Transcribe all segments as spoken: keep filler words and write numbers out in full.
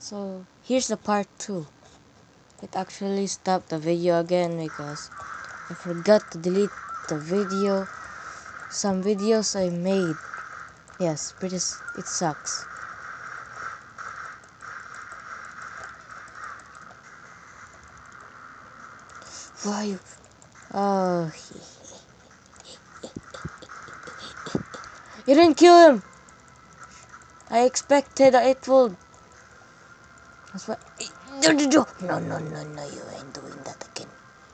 So here's the part two. It actually stopped the video again because I forgot to delete the video. Some videos I made. Yes, pretty. It sucks. Why? Oh, you didn't kill him. I expected it would. That's why. No, no, no, no, no, no, no! You ain't doing that again.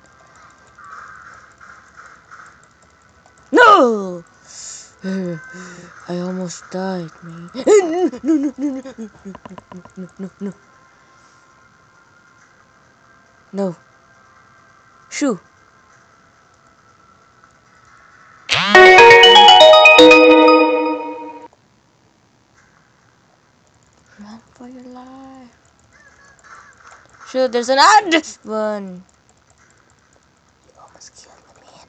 No! I almost died, man. No, no, no, no, no, no, no, no, no. No. Shoo. Run for your life. Shoo, there's an ad one. You almost killed me, man.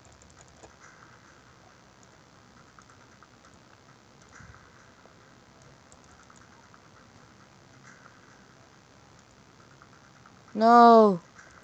No.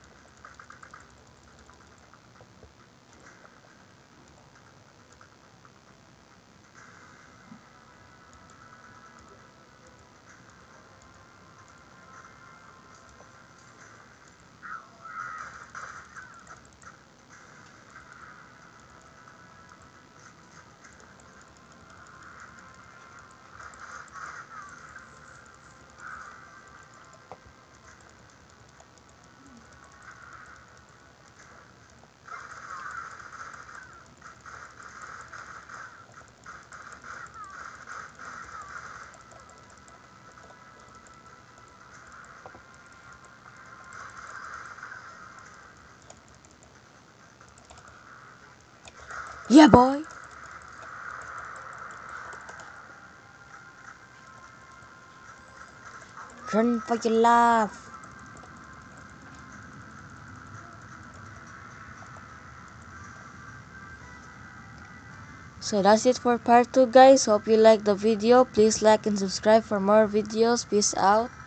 Yeah, boy. Run for your life. So that's it for part two, guys. Hope you liked the video. Please like and subscribe for more videos. Peace out.